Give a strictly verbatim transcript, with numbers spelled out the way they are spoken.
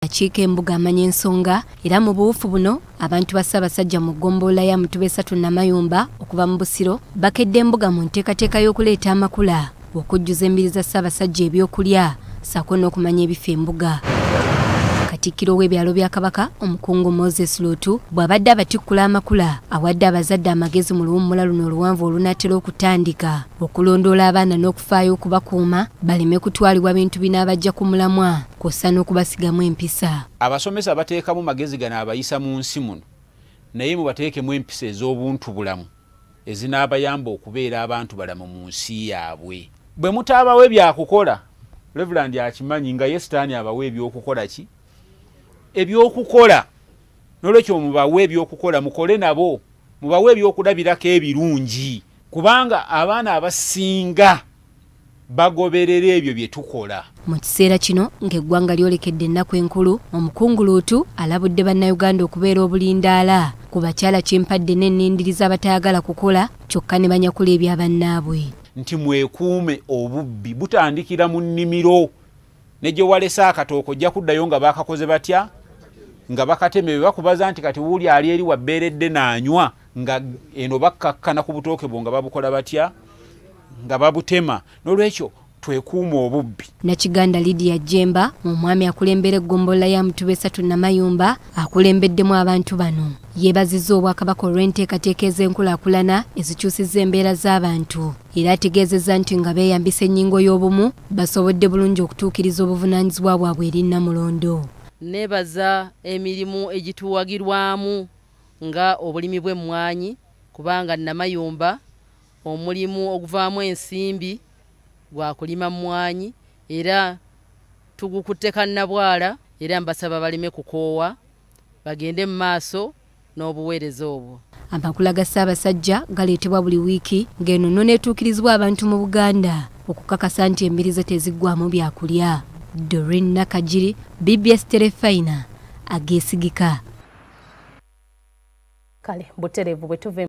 Akiika embuga amanya ensonga era mu buufu buno abantu ba Ssaabasajja mu ggombolola ya Mutubesatu Namayumba okuva mu Busiro bakedde embuga mu nteekateeka y'okuleeta amakula okujjuza embiri za Ssaabasajja ebyokulya ssaako n'okumanya ebifo embuga. Katikkiro w'ebyalo bya Kabaka omukungu Moses Luutu bw'abadde abatikkula amakula awadde abazadde amagezi mu luwummula luno oluwanvu olunaatera okutandika okulondoola abaana n'okufaayo okubakuuma baleme kutwalibwa bintu binaabajja ku mulamwa kw'ossa n'okubasigamu empisa. Abasomesa bateekamu magezi gano abayisa mu nsi muno naye mubateekemu empisa ez'obuntu bulamu ezinaabayamba okubeera abantu balamu mu nsi yaabwe. Bwe mutaabawo ebyakukola Reverend akimanyi nga ye sitaani abawa ebyokukola ki ebyokukola n'olwekyo mubawe ebyokukola mukole nabo mubawe ebyokulabirako ebirungi kubanga abaana abasinga bagoberera ebyo bye tukola. Mu kiseera kino ng'eggwanga lyolekedde ennaku enkulu omukungu Luutu alabudde bannayuganda okubeera obulindaala ku bakyala kyempadde n'ennindiriza abatayagala kukola kyokka ne banyakula ebya bannaabwe. Nti mwekuume obubbi butandikira mu nnimiro ne gye walesa akatooko ojja kuddayo nga bakakoze batya nga bakateme bakubaza nti kati wuuli ali eri wabbeeredde n'anywa nga eno bakkakkana ku butooke bwo nga babukola batya nga babutema. N'olwekyo twekuuma obubbi. Nakiganda Lydia Jemba omwami akulembera eggombolola ya Mutubesatu Namayumba akulembeddemu abantu bano yeebazizza Obwakabaka olw'enteekateeka ez'enkulaakulana ezikyusizza embeera z'abantu era ategeezezza nti nga beeyambisa ennyingo y'obumu basobodde bulungi okutuukiriza obuvunaanyizibwa bwabwe eri Nnamulondo. Neebaza emirimu egituwagirwamu nga obulimi bw'emmwanyi kubanga Namayumba omulimu oguvaamu ensimbi gwa kulima mmwanyi era tugukutte kannabwala era mbasaba baleme kukoowa bagende mu maaso n'obuweereza obwo. Amakula ga Ssaabasajja galeetebwa buli wiiki ng'eno nno neetuukirizibwa abantu mu Buganda okukakasa nti embirize teziggwamu byakulya. Doreen Nakajiri, B B S Terefayina, Ageesigika. Kale butereevu bwe tuve